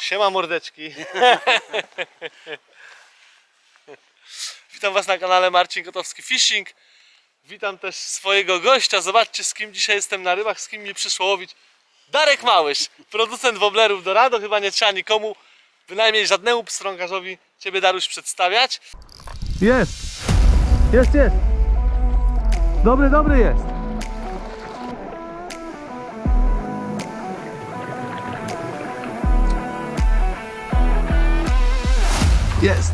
Siema mordeczki. Witam was na kanale Marcin Kotowski Fishing. Witam też swojego gościa. Zobaczcie, z kim dzisiaj jestem na rybach, z kim mi przyszło łowić. Darek Małysz, producent woblerów Dorado. Chyba nie trzeba nikomu, bynajmniej żadnemu pstrągarzowi, ciebie, Daruś, przedstawiać. Jest! Jest, jest! Dobry, dobry jest! Jest!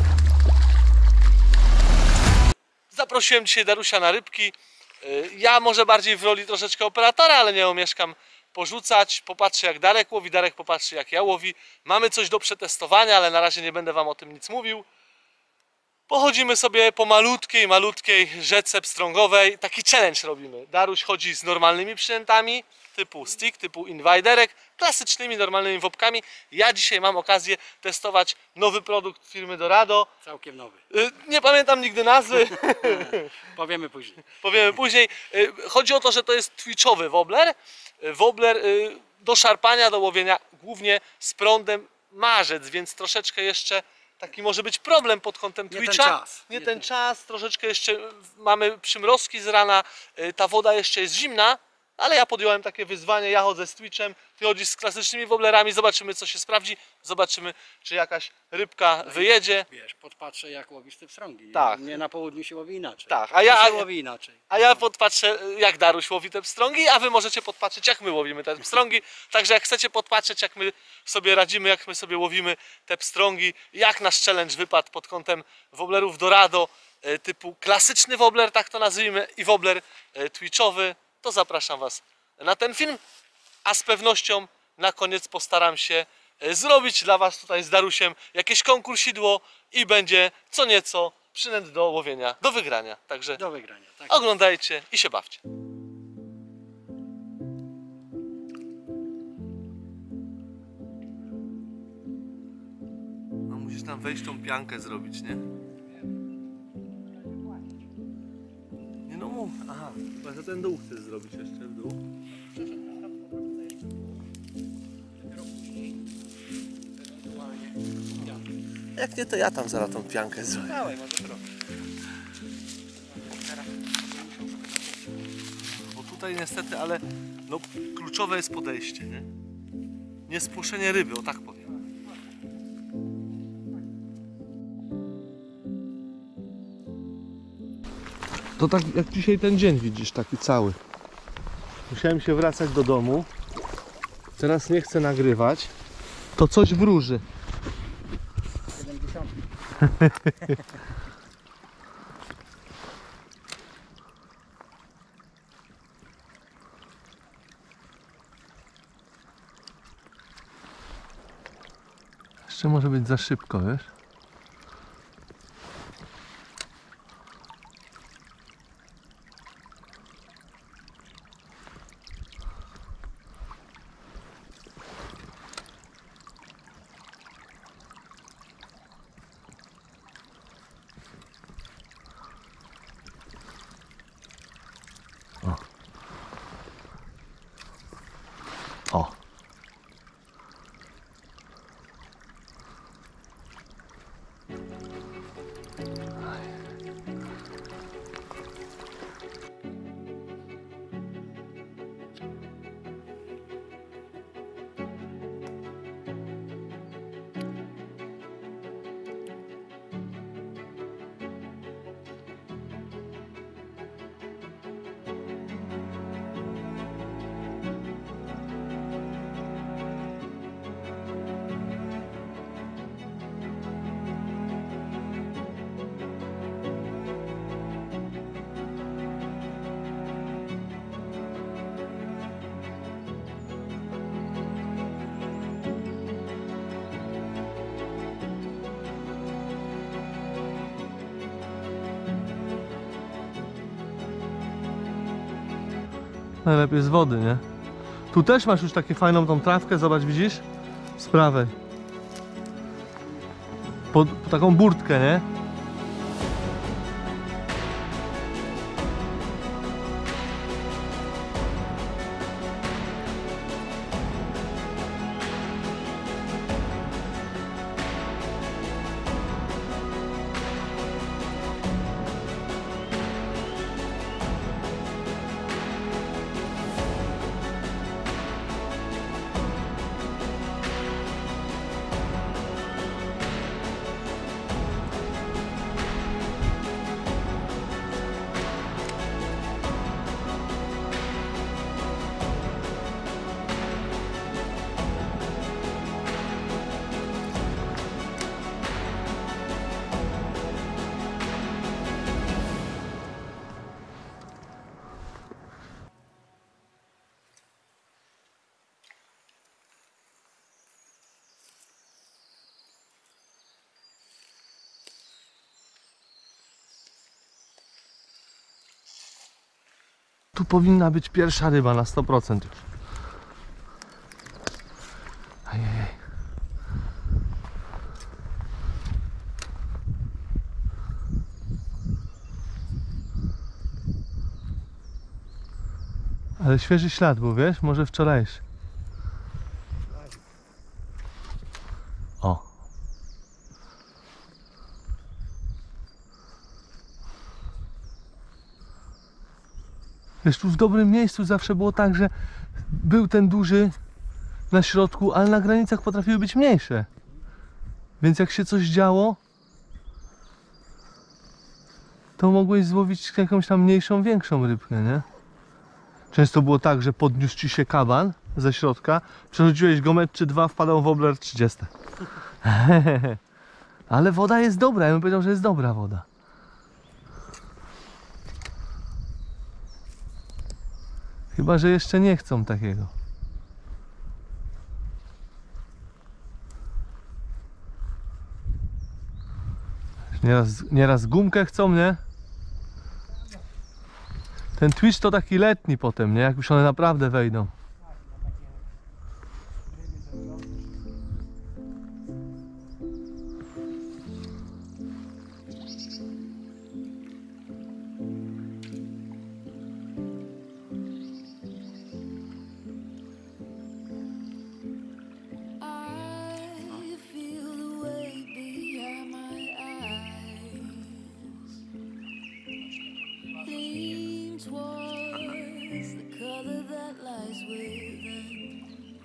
Zaprosiłem dzisiaj Darusia na rybki. Ja może bardziej w roli troszeczkę operatora, ale nie omieszkam porzucać. Popatrzę, jak Darek łowi, Darek popatrzy, jak ja łowi. Mamy coś do przetestowania, ale na razie nie będę wam o tym nic mówił. Pochodzimy sobie po malutkiej rzece pstrągowej. Taki challenge robimy. Daruś chodzi z normalnymi przynętami typu stick, typu inwajderek, klasycznymi, normalnymi wopkami. Ja dzisiaj mam okazję testować nowy produkt firmy Dorado. Całkiem nowy. Nie pamiętam nigdy nazwy. Powiemy później. Powiemy później. Chodzi o to, że to jest twitchowy wobbler. Wobbler do szarpania, do łowienia głównie z prądem marzec, więc troszeczkę jeszcze taki może być problem pod kątem Twitcha. Nie ten czas, troszeczkę jeszcze mamy przymrozki z rana, ta woda jeszcze jest zimna, ale ja podjąłem takie wyzwanie, ja chodzę z Twitchem, ty chodzisz z klasycznymi wobblerami, zobaczymy, co się sprawdzi, zobaczymy, czy jakaś rybka wyjedzie. Wiesz, podpatrzę, jak łowisz te pstrągi. Tak. Nie, na południu się łowi inaczej. Tak, się łowi inaczej. A ja podpatrzę, jak Daruś łowi te pstrągi, a wy możecie podpatrzeć, jak my łowimy te pstrągi. Także jak chcecie podpatrzeć, jak my sobie radzimy, jak my sobie łowimy te pstrągi, jak nasz challenge wypadł pod kątem wobblerów Dorado, typu klasyczny wobbler, tak to nazwijmy, i wobbler twitchowy, to zapraszam was na ten film, a z pewnością na koniec postaram się zrobić dla was tutaj z Darusiem jakieś konkursidło i będzie co nieco przynęt do łowienia, do wygrania. Także Do wygrania, tak. oglądajcie i się bawcie. No musisz tam wejść tą piankę zrobić, nie? Nie no mów. Aha, chyba że ten dół chcesz zrobić jeszcze w dół. Jak nie, to ja tam zaraz tą piankę zrobię. Dawaj, może trochę. Bo tutaj niestety, ale no, kluczowe jest podejście, nie? Nie spłoszenie ryby, o tak powiem. To tak jak dzisiaj ten dzień widzisz, taki cały. Musiałem się wracać do domu. Teraz nie chcę nagrywać. To coś wróży. 70. Jeszcze może być za szybko, wiesz? O. Najlepiej z wody, nie? Tu też masz już taką fajną tą trawkę, zobacz, widzisz? Z prawej. Po taką burtkę, nie? tu powinna być pierwsza ryba na 100% już. Ajajaj. Ale świeży ślad był, wiesz? Może wczorajszy. O. Wiesz, tu w dobrym miejscu zawsze było tak, że był ten duży na środku, ale na granicach potrafiły być mniejsze. Więc jak się coś działo, to mogłeś złowić jakąś tam mniejszą, większą rybkę, nie? Często było tak, że podniósł ci się kaban ze środka, przerzuciłeś go metr czy dwa, wpadał wobler 30. Ale woda jest dobra, ja bym powiedział, że jest dobra woda. Chyba że jeszcze nie chcą takiego. Nieraz gumkę chcą, nie? Ten twitch to taki letni potem, nie? Jak już one naprawdę wejdą. I feel the weight behind my eyes. Lean towards the color that lies within.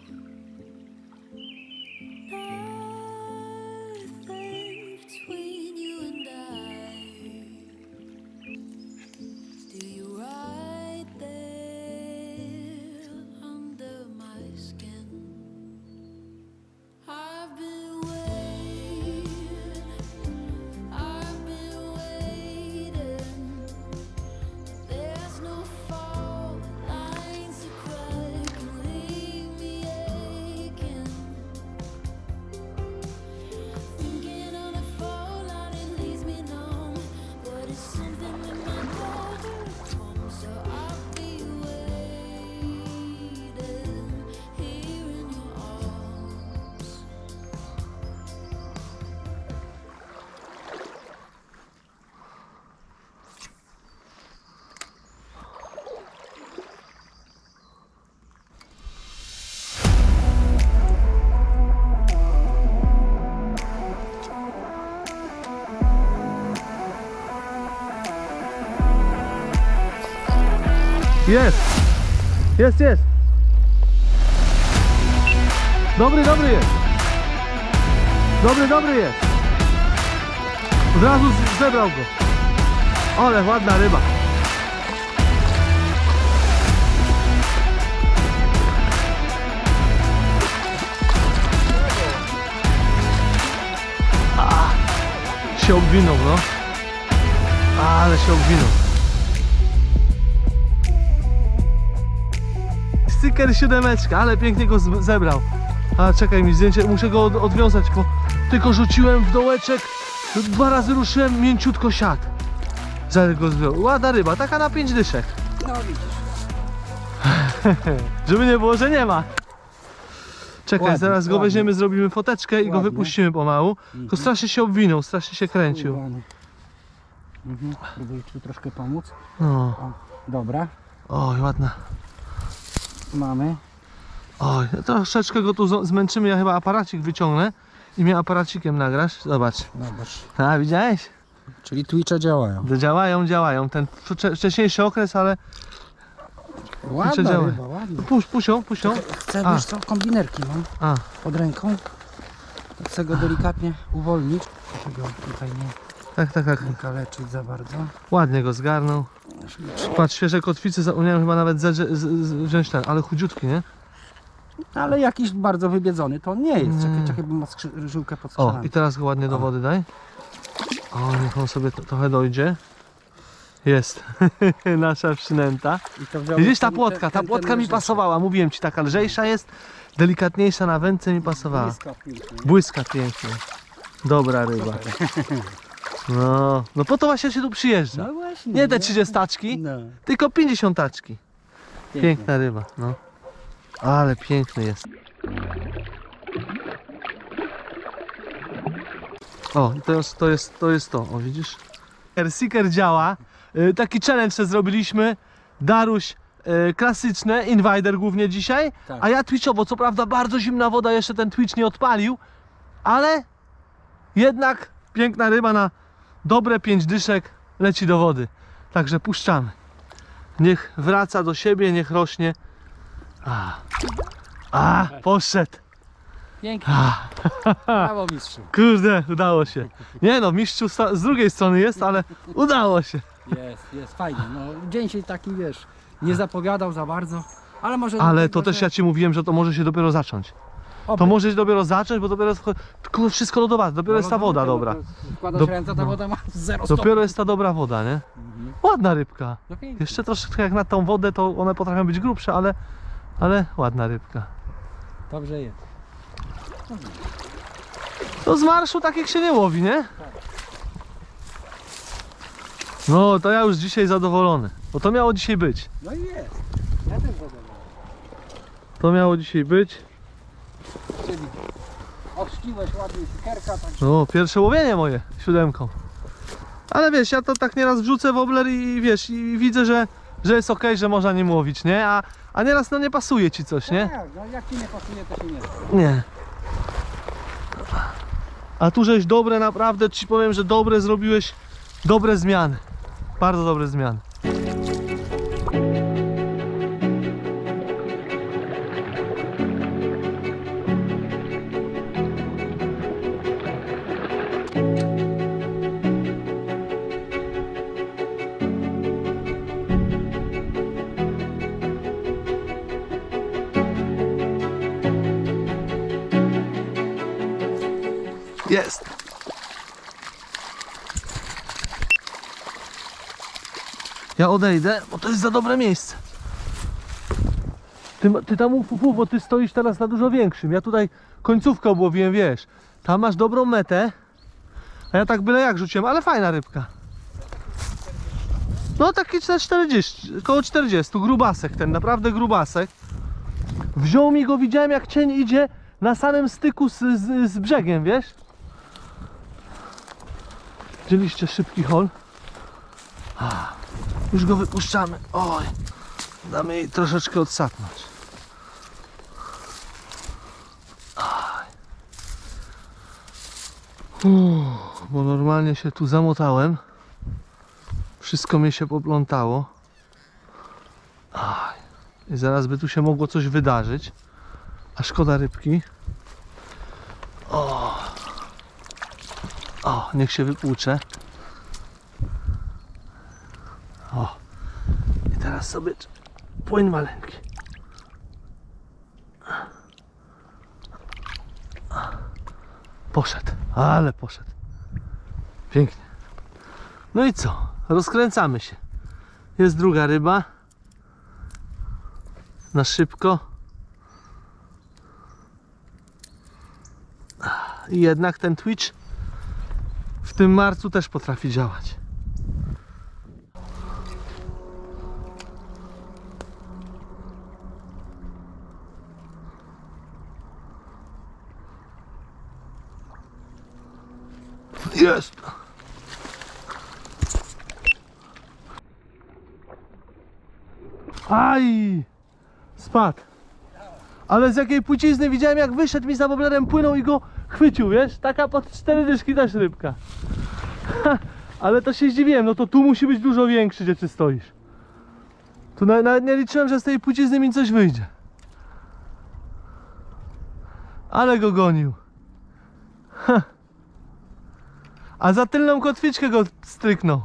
Nothing between you and I. Still you right there under my skin. I've been waiting. There's no fault lines to cry, can leave me aching. Thinking on a fault line, it leaves me numb, but it's something in my overcome. So I'll be waiting here in your arms. Jest! Jest, jest! Dobry, dobry jest! Dobry, dobry jest! Od razu zebrał go. Ale ładna ryba. Się obwinął, no. Ale się obwinął. Sticker 7, ale pięknie go zebrał. A czekaj mi zdjęcie, muszę go odwiązać, bo tylko rzuciłem w dołeczek, 2 razy ruszyłem, mięciutko siadł. Zaraz go zwiął. Ładna ryba, taka na 5 dyszek. No widzisz. Żeby nie było, że nie ma. Czekaj, Ładnie, zaraz go ładnie. weźmiemy, zrobimy foteczkę i go Ładnie. wypuścimy pomału. Tylko strasznie się obwinął, strasznie się kręcił. Uwany. Próbuję ci troszkę pomóc. No. O, dobra, Oj, ładna. mamy. Oj, troszeczkę go tu zmęczymy, ja chyba aparacik wyciągnę i mnie aparacikiem nagrasz. Zobacz. Zobacz. A, widziałeś? Czyli Twitche działają. Działają, działają. Ten wcześniejszy okres, ale Ładna działa. ryba, ładna. puść ją. Chcę, A. wiesz co, kombinerki mam A, pod ręką. Chcę go delikatnie uwolnić. Żeby go tutaj nie kaleczyć za bardzo. ładnie go zgarnął. Patrz, świeże kotwice, zapomniałem chyba nawet wziąć ten, ale chudziutki, nie? Ale jakiś bardzo wybiedzony to on nie jest. Czekaj, bo ma żyłkę pod O, skrzynami. i teraz go ładnie do wody daj. O, niech on sobie trochę dojdzie. Jest. Nasza przynęta. I to wziąłem Widzisz, ta ten- płotka, ta ten płotka mi lżejszy. pasowała. Mówiłem ci, taka lżejsza jest, delikatniejsza na wędce mi pasowała. Błyska pięknie. Błyska pięknie. Dobra ryba. No po to właśnie się tu przyjeżdża. No właśnie. Nie te no. 30, No. tylko 50. Piękna ryba, no. Ale piękny jest. O, to jest to, o widzisz? Seeker działa. Taki challenge zrobiliśmy. Daruś klasyczne, Invader głównie dzisiaj, Tak. a ja Twitchowo. Co prawda bardzo zimna woda, jeszcze ten Twitch nie odpalił, ale jednak piękna ryba na dobre 5 dyszek leci do wody. Także puszczamy. Niech wraca do siebie, niech rośnie. Poszedł. Pięknie. Brawo mistrzu. Kurde, udało się. Nie no, mistrzu z drugiej strony jest, ale udało się. Jest fajnie. No, dzień się taki, wiesz, nie zapowiadał za bardzo, ale może... Ale dlatego, to też że- ja ci mówiłem, że to może się dopiero zacząć. Oby. To może się dopiero zacząć, bo dopiero tylko wszystko lodowa, dopiero jest ta woda dobra. Wkładasz ręce, ta woda ma 0 stopni. Dopiero jest ta dobra woda, nie? Ładna rybka. No pięknie. Jeszcze troszeczkę jak na tą wodę, to one potrafią być grubsze, ale ładna rybka. Dobrze jest. To z marszu takich się nie łowi, nie? No to ja już dzisiaj zadowolony, bo to miało dzisiaj być. No i jest. Ja też zadowolony. To miało dzisiaj być. Czyli ochrzciłeś ładnie sikerka, tak. No, pierwsze łowienie moje 7. Ale wiesz, ja to tak nieraz wrzucę wobler i wiesz, i widzę, że jest ok, że można nim łowić, nie? A nieraz no nie pasuje ci coś, nie? Tak, no jak ci nie pasuje, to się nie da. Nie. A tu żeś dobre, naprawdę ci powiem, że dobre zrobiłeś, dobre zmiany. Bardzo dobre zmiany. Jest. Ja odejdę, bo to jest za dobre miejsce. Ty tam mów, bo ty stoisz teraz na dużo większym. Ja tutaj końcówkę obłowiłem, wiesz. Tam masz dobrą metę. A ja tak byle jak rzuciłem, ale fajna rybka. No taki 40, około 40, grubasek ten, naprawdę grubasek. Wziął mi go, widziałem jak cień idzie na samym styku z brzegiem, wiesz? Widzieliście szybki hol? Już go wypuszczamy. Oj, damy jej troszeczkę odsapnąć. Bo normalnie się tu zamotałem. Wszystko mi się poplątało. I zaraz by tu się mogło coś wydarzyć. A szkoda rybki. O, niech się wypłucze. O, i teraz sobie płyn maleńki. Poszedł, ale poszedł. Pięknie. No i co? Rozkręcamy się. Jest druga ryba. Na szybko. I jednak ten Twitch w tym marcu też potrafi działać. Jest! Aj! Spadł. Ale z jakiej płcizny widziałem, jak wyszedł mi za woblerem, płynął i go chwycił, wiesz? Taka pod 4 dyszki też rybka. Ale to się zdziwiłem, no to tu musi być dużo większy, gdzie ty stoisz. Tu nawet nie liczyłem, że z tej płcizny mi coś wyjdzie. Ale go gonił. A za tylną kotwiczkę go stryknął.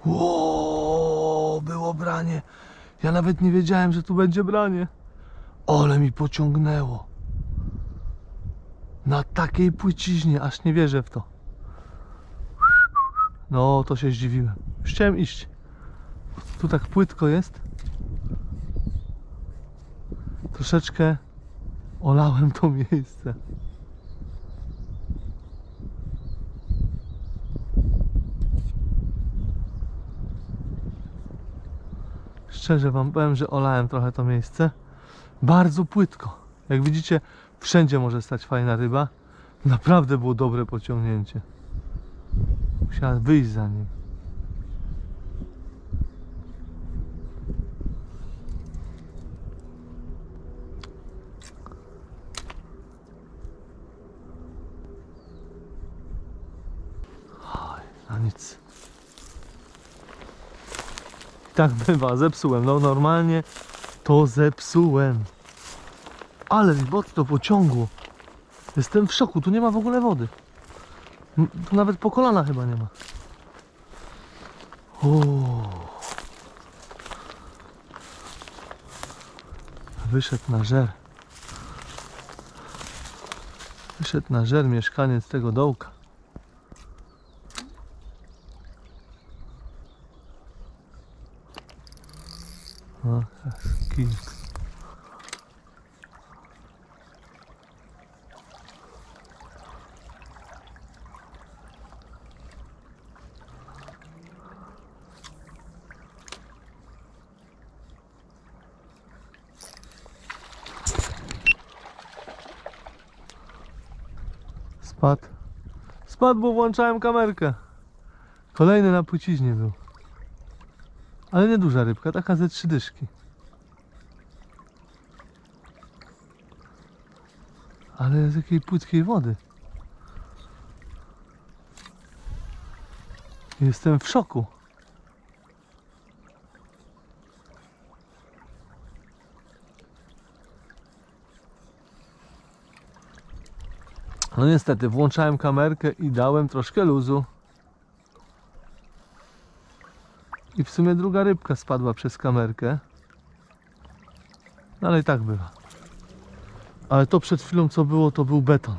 Ło, było branie. Ja nawet nie wiedziałem, że tu będzie branie. Ale mi pociągnęło. Na takiej płyciźnie, aż nie wierzę w to. No, to się zdziwiłem. Już chciałem iść. Tu tak płytko jest. Troszeczkę olałem to miejsce. Szczerze wam powiem, że olałem trochę to miejsce. Bardzo płytko. Jak widzicie, wszędzie może stać fajna ryba. Naprawdę było dobre pociągnięcie. Musiałem wyjść za nim. Oj, a nic. Tak bywa, zepsułem. No normalnie to zepsułem. Ale mi mocno pociągło. Jestem w szoku, tu nie ma w ogóle wody. Tu nawet po kolana chyba nie ma. O. Wyszedł na żer. Wyszedł na żer mieszkaniec tego dołka. O, kilk. Spadł. Spadł, bo włączałem kamerkę. Kolejny na płyciźnie był. Ale nie duża rybka, taka ze 3 dyszki. Ale z jakiej płytkiej wody. Jestem w szoku. No niestety, włączałem kamerkę i dałem troszkę luzu. I w sumie druga rybka spadła przez kamerkę. No ale i tak bywa. Ale to przed chwilą co było, to był beton.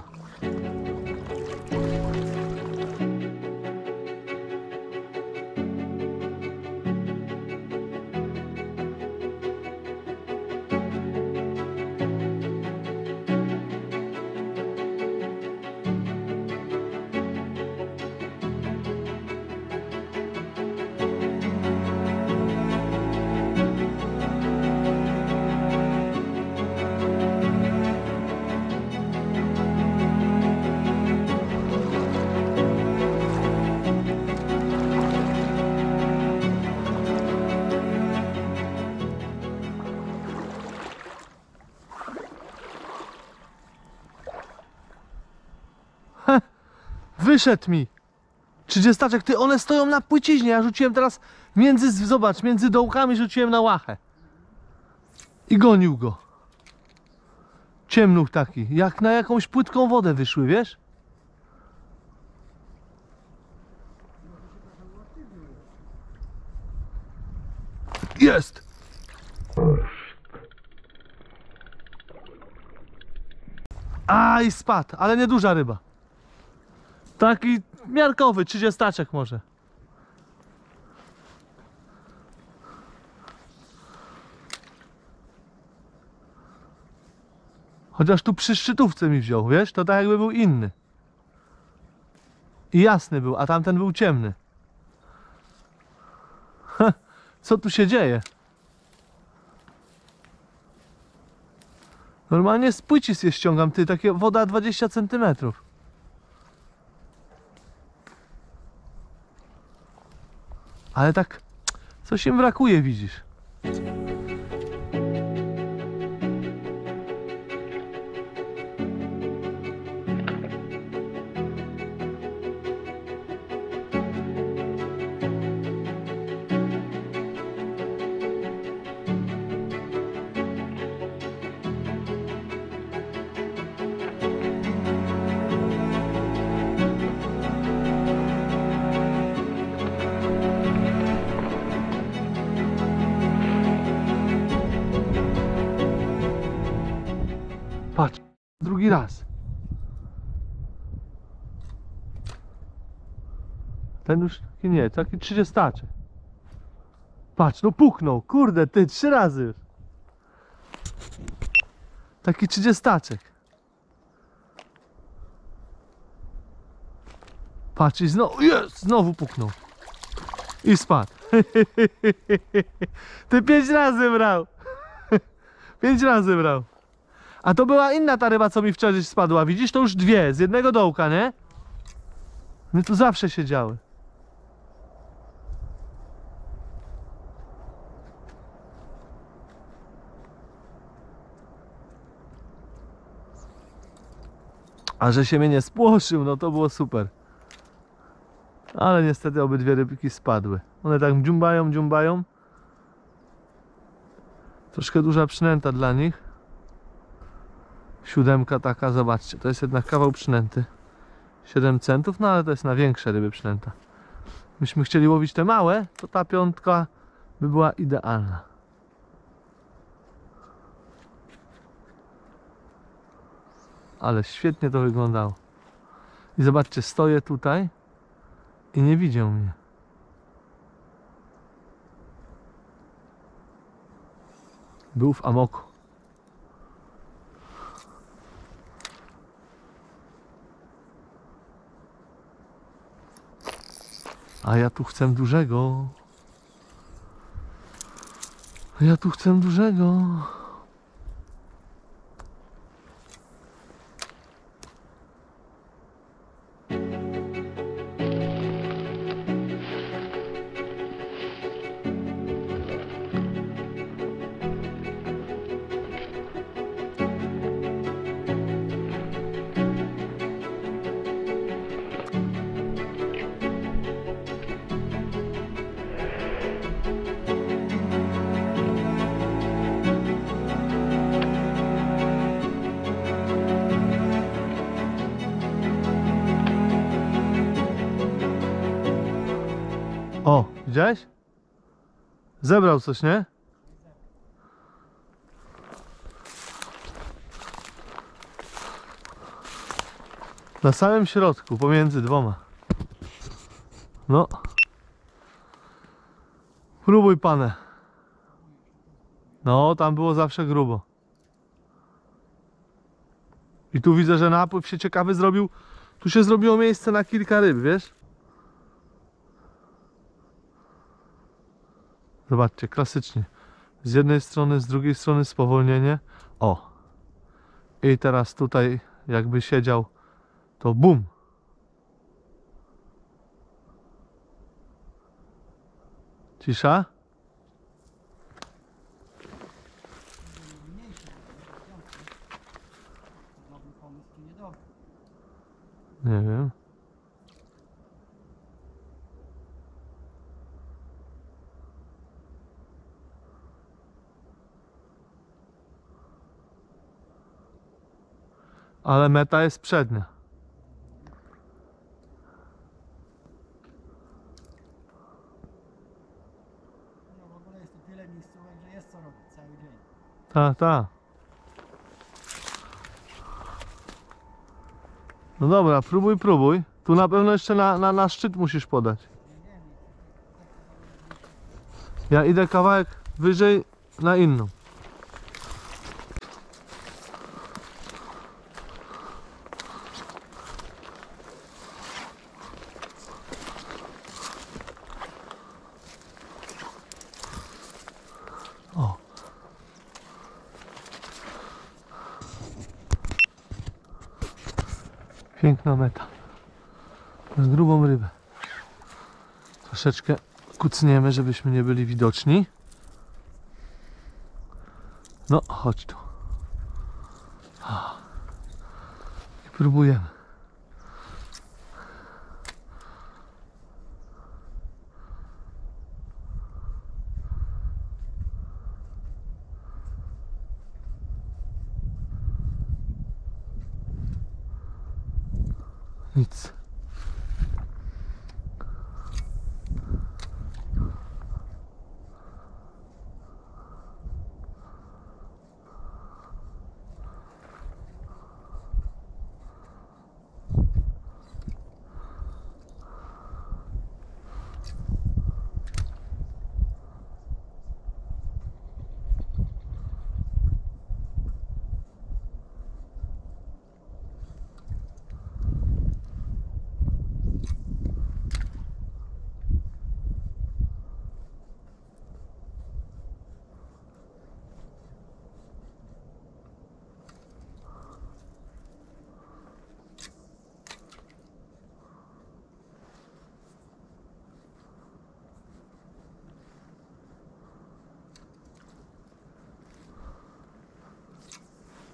Wyszedł mi 30, ty, one stoją na płyciźnie, ja rzuciłem teraz zobacz, między dołkami rzuciłem na łachę. I gonił go. Ciemnuch taki, jak na jakąś płytką wodę wyszły, wiesz? Jest! Aj, spadł, ale nieduża ryba. Taki miarkowy, 30 może. Chociaż tu przy szczytówce mi wziął, wiesz? To tak jakby był inny. I jasny był, a tamten był ciemny. Ha, co tu się dzieje? Normalnie z płycis je ściągam, ty, takie woda 20 cm. Ale tak, coś im brakuje, widzisz. drugi raz. Ten już taki nie, taki 30. Patrz, no puknął, kurde, ty 3 razy już. Taki 30. Patrz i znowu, jest, znowu puknął. I spadł. Ty 5 razy brał. 5 razy brał. A to była inna ta ryba, co mi wczoraj spadła. Widzisz, to już 2, z jednego dołka, nie? My tu zawsze siedziały. A że się mnie nie spłoszył, no to było super. Ale niestety obydwie rybki spadły. One tak dziumbają, dziumbają. Troszkę duża przynęta dla nich. 7 taka, zobaczcie, to jest jednak kawał przynęty. 7 centów, no ale to jest na większe ryby przynęta. Myśmy chcieli łowić te małe, to ta 5 by była idealna. Ale świetnie to wyglądało. I zobaczcie, stoję tutaj i nie widział mnie. Był w amoku. A ja tu chcę dużego. Ja tu chcę dużego. O, widziałeś? Zebrał coś, nie? Na samym środku, pomiędzy dwoma. No. Próbuj, pane. No, tam było zawsze grubo. I tu widzę, że napływ się ciekawy zrobił. Tu się zrobiło miejsce na kilka ryb, wiesz? Zobaczcie, klasycznie. Z jednej strony, z drugiej strony spowolnienie. O! I teraz tutaj jakby siedział, to bum! Cisza? Nie wiem. Ale meta jest przednia. No w ogóle jest tu tyle miejscówek, że jest co robić cały dzień. Tak, tak. No dobra, próbuj, próbuj. Tu na pewno jeszcze na szczyt musisz podać. Ja idę kawałek wyżej na inną. O. Piękna meta. Z grubą rybę. Troszeczkę kucniemy, żebyśmy nie byli widoczni. No, chodź tu. I próbujemy. Nic.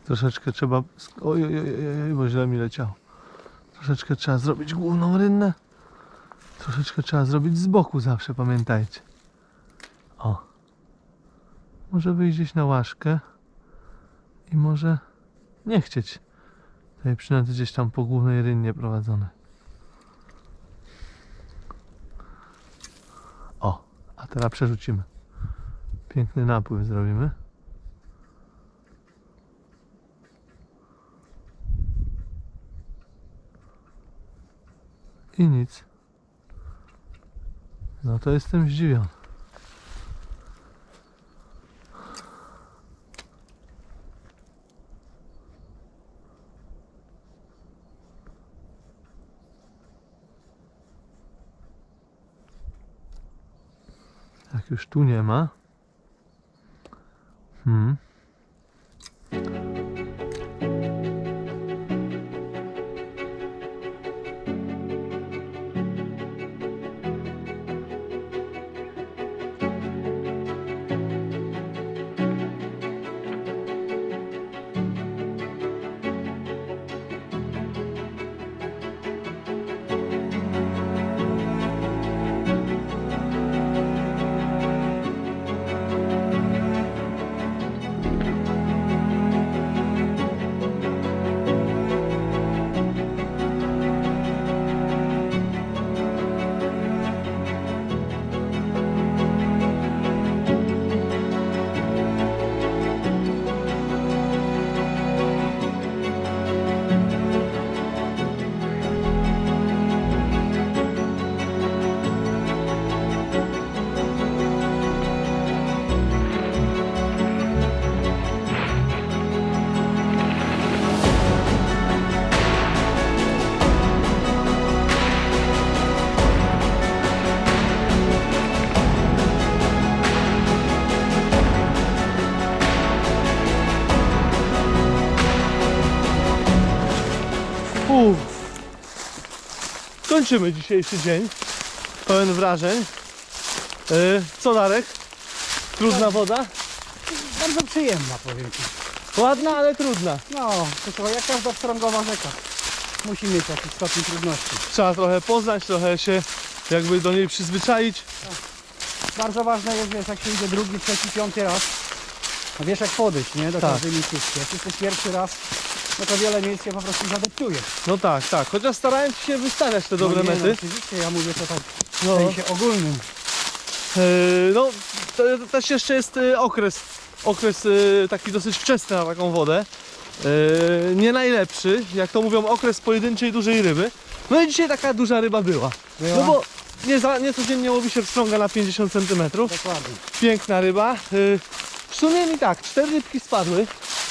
Troszeczkę trzeba... Oj, oj, oj, oj, bo źle mi leciało. Troszeczkę trzeba zrobić główną rynnę. Troszeczkę trzeba zrobić z boku zawsze, pamiętajcie. O. Może wyjść gdzieś na łaszkę. I może nie chcieć. Tutaj przynęty gdzieś tam po głównej rynnie prowadzone. O. A teraz przerzucimy. Piękny napływ zrobimy. I nic. No to jestem zdziwiony. Jak już tu nie ma. Kończymy dzisiejszy dzień. Pełen wrażeń. Co Darek? Trudna woda? Bardzo przyjemna, powiem ci. Ładna, ale trudna. No, to słuchaj, jak każda pstrągowa rzeka. Musi mieć jakiś stopień trudności. Trzeba trochę poznać, trochę się jakby do niej przyzwyczaić. Bardzo ważne jest, wiesz, jak się idzie drugi, trzeci, piąty raz. No wiesz jak podejść, nie? Do Tak. każdej miejscówki. Jak jesteś pierwszy raz, no to wiele miejsc się po prostu zadeptujesz. No tak, tak. Chociaż starałem się wystawiać te dobre no nie, mety. No, oczywiście, ja mówię to tak w No. sensie ogólnym. No, to też jeszcze jest okres taki dosyć wczesny na taką wodę. Nie najlepszy, jak to mówią, okres pojedynczej dużej ryby. No i dzisiaj taka duża ryba była. Była? No bo nie codziennie łowi się pstrąga na 50 cm. Dokładnie. Piękna ryba. W sumie mi tak, 4 rybki spadły.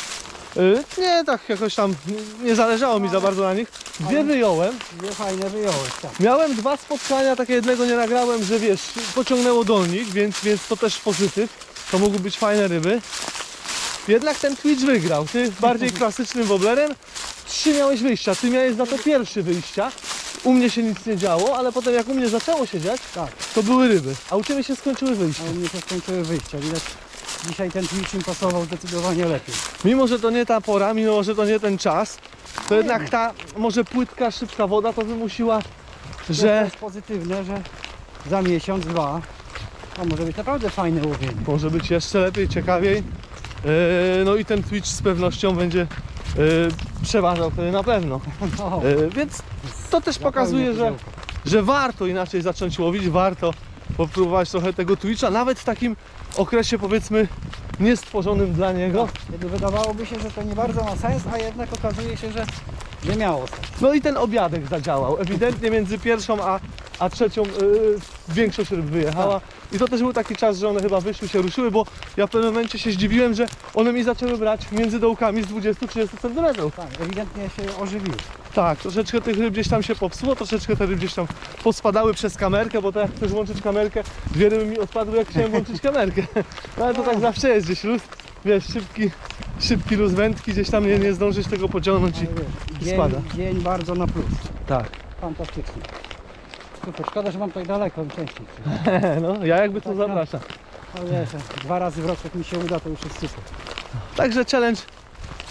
Nie tak jakoś tam, nie zależało mi za bardzo na nich. 2 wyjąłem. Dwie fajne wyjąłeś, tak. Miałem 2 spotkania, takie jednego nie nagrałem, że wiesz, pociągnęło dolnik, więc to też pozytyw. To mogły być fajne ryby. Jednak ten Twitch wygrał. Ty bardziej klasycznym woblerem. 3 miałeś wyjścia, ty miałeś za to pierwszy wyjścia. U mnie się nic nie działo, ale potem jak u mnie zaczęło się dziać, Tak. to były ryby. A u ciebie się skończyły wyjścia. A u mnie się skończyły wyjścia. Widać, dzisiaj ten Twitch im pasował zdecydowanie lepiej. Mimo, że to nie ta pora, mimo, że to nie ten czas, to jednak ta może płytka, szybka woda to wymusiła, To że jest pozytywne, że za miesiąc, dwa, to może być naprawdę fajne łowienie. może być jeszcze lepiej, ciekawiej. No i ten Twitch z pewnością będzie przeważał wtedy na pewno. No, Więc to też pokazuje, że warto inaczej zacząć łowić, warto popróbować trochę tego Twitcha, nawet w takim okresie powiedzmy niestworzonym dla niego. Kiedy wydawałoby się, że to nie bardzo ma sens, a jednak okazuje się, że nie miało sens. No i ten obiadek zadziałał. Ewidentnie między pierwszą a trzecią większość ryb wyjechała. I to też był taki czas, że one chyba wyszły, się ruszyły, bo ja w pewnym momencie się zdziwiłem, że one mi zaczęły brać między dołkami z 20-30 cm. Tak, ewidentnie się ożywiły. Tak, troszeczkę tych ryb gdzieś tam się popsuło, troszeczkę te ryby gdzieś tam pospadały przez kamerkę, bo tak jak chcesz włączyć kamerkę, 2 ryby mi odpadły jak chciałem włączyć kamerkę. No ale to tak zawsze jest, gdzieś luz, wiesz, szybki luz wędki, gdzieś tam nie zdążysz tego pociągnąć Ale wiesz, i spada. dzień bardzo na plus. Tak. Fantastycznie. Super, szkoda, że mam tutaj daleko i częściej. No, ja jakby to zapraszam. No wiesz, 2 razy w roku jak mi się uda, to już jest super. Także challenge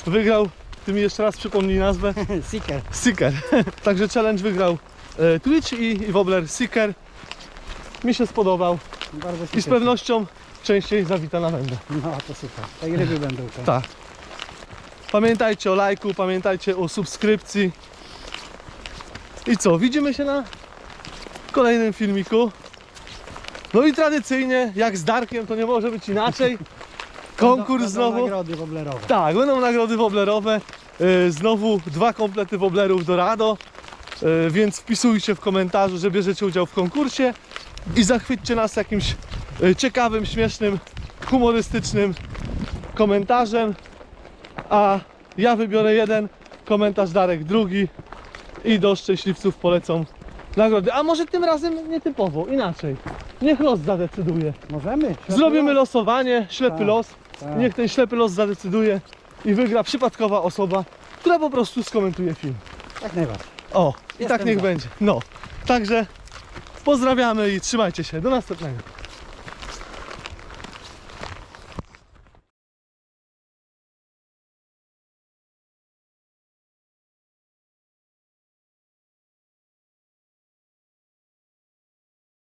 wygrał, ty mi jeszcze raz przypomnij nazwę. Seeker. Seeker. Także challenge wygrał Twitch i Wobbler Seeker. Mi się spodobał Bardzo i z cieszę. pewnością częściej zawita na wędę. No to super. Tej ryby będą tutaj. Tak. Pamiętajcie o lajku, pamiętajcie o subskrypcji. I co? Widzimy się na kolejnym filmiku. No i tradycyjnie, jak z Darkiem, to nie może być inaczej. Konkurs Będą znowu. nagrody woblerowe. Tak, będą nagrody wobblerowe. Znowu 2 komplety wobblerów do Rado. Więc wpisujcie w komentarzu, że bierzecie udział w konkursie i zachwyćcie nas jakimś ciekawym, śmiesznym, humorystycznym komentarzem. A ja wybiorę jeden komentarz, Darek drugi i do szczęśliwców polecą nagrody. A może tym razem nietypowo, inaczej. Niech los zadecyduje. Możemy? Zrobimy losowanie, ślepy Tak, los. tak. Niech ten ślepy los zadecyduje i wygra przypadkowa osoba, która po prostu skomentuje film. Jak najbardziej. O, i Jestem tak niech za. będzie. No, także pozdrawiamy i trzymajcie się. Do następnego.